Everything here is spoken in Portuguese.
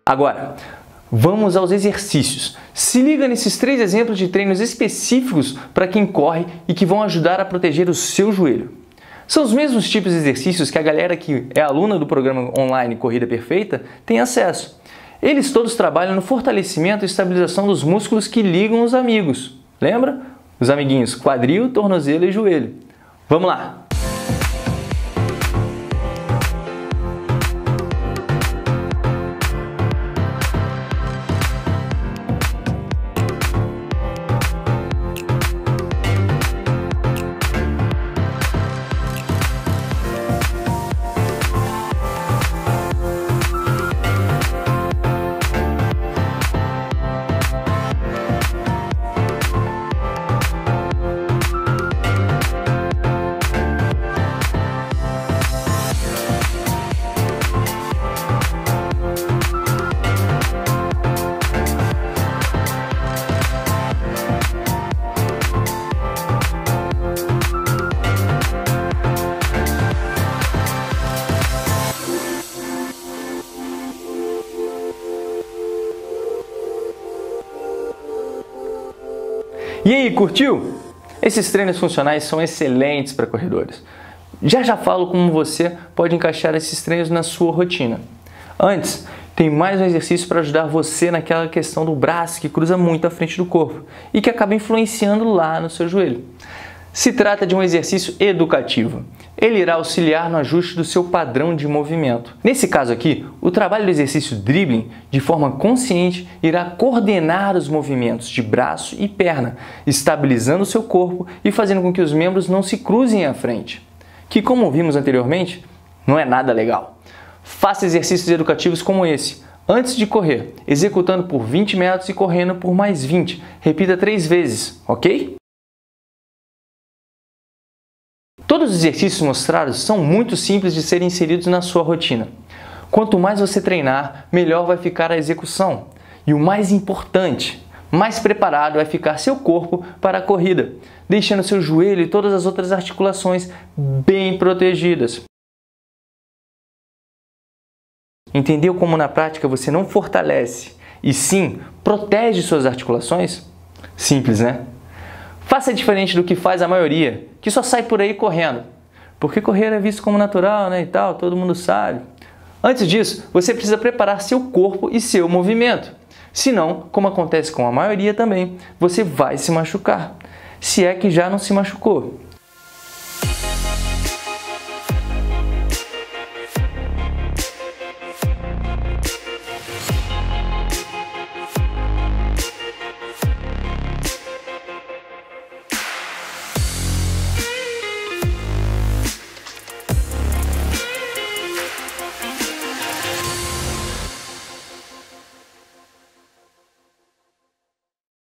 Agora, vamos aos exercícios. Se liga nesses 3 exemplos de treinos específicos para quem corre e que vão ajudar a proteger o seu joelho. São os mesmos tipos de exercícios que a galera que é aluna do programa online Corrida Perfeita tem acesso. Eles todos trabalham no fortalecimento e estabilização dos músculos que ligam os amigos. Lembra? Os amiguinhos quadril, tornozelo e joelho. Vamos lá! E aí, curtiu? Esses treinos funcionais são excelentes para corredores. Já falo como você pode encaixar esses treinos na sua rotina. Antes, tem mais um exercício para ajudar você naquela questão do braço que cruza muito à frente do corpo e que acaba influenciando lá no seu joelho. Se trata de um exercício educativo. Ele irá auxiliar no ajuste do seu padrão de movimento. Nesse caso aqui, o trabalho do exercício dribbling, de forma consciente, irá coordenar os movimentos de braço e perna, estabilizando o seu corpo e fazendo com que os membros não se cruzem à frente, que, como vimos anteriormente, não é nada legal. Faça exercícios educativos como esse, antes de correr, executando por 20 metros e correndo por mais 20. Repita 3 vezes, ok? Todos os exercícios mostrados são muito simples de serem inseridos na sua rotina. Quanto mais você treinar, melhor vai ficar a execução. E o mais importante, mais preparado vai ficar seu corpo para a corrida, deixando seu joelho e todas as outras articulações bem protegidas. Entendeu como na prática você não fortalece e sim protege suas articulações? Simples, né? Faça diferente do que faz a maioria, que só sai por aí correndo. Porque correr é visto como natural, né, e tal, todo mundo sabe. Antes disso, você precisa preparar seu corpo e seu movimento. Senão, como acontece com a maioria também, você vai se machucar. Se é que já não se machucou.